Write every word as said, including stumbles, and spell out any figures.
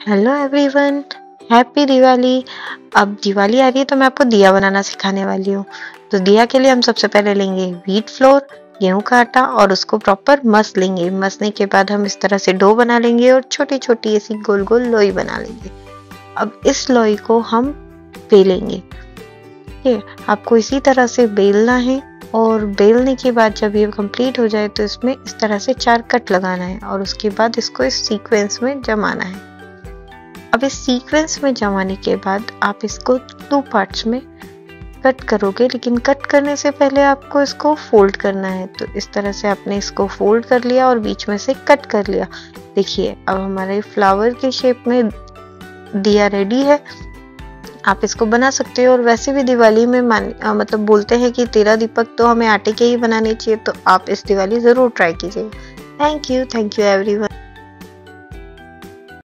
Hello everyone, happy Diwali. अब दिवाली आ रही है तो मैं आपको दिया बनाना सिखाने वाली हूँ। तो दिया के लिए हम सबसे पहले लेंगे व्हीट फ्लोर, गेहूं का आटा और उसको प्रॉपर मस लेंगे। मसने के बाद हम इस तरह से डो बना लेंगे और छोटी छोटी ऐसी गोल गोल लोई बना लेंगे। अब इस लोई को हम बेलेंगे। ठीक है, आपको इसी तरह से बेलना है और बेलने के बाद जब ये कंप्लीट हो जाए तो इसमें इस तरह से चार कट लगाना है और उसके बाद इसको इस सीक्वेंस में जमाना है। अब इस सीक्वेंस में जमाने के बाद आप इसको टू पार्ट्स में कट करोगे, लेकिन कट करने से पहले आपको इसको फोल्ड करना है। तो इस तरह से आपने इसको फोल्ड कर लिया और बीच में से कट कर लिया। देखिए अब हमारे फ्लावर के शेप में दिया रेडी है। आप इसको बना सकते हो और वैसे भी दिवाली में मान आ, मतलब बोलते हैं कि तेरह दीपक तो हमें आटे के ही बनाने चाहिए, तो आप इस दिवाली ज़रूर ट्राई कीजिए। Thank you thank you everyone.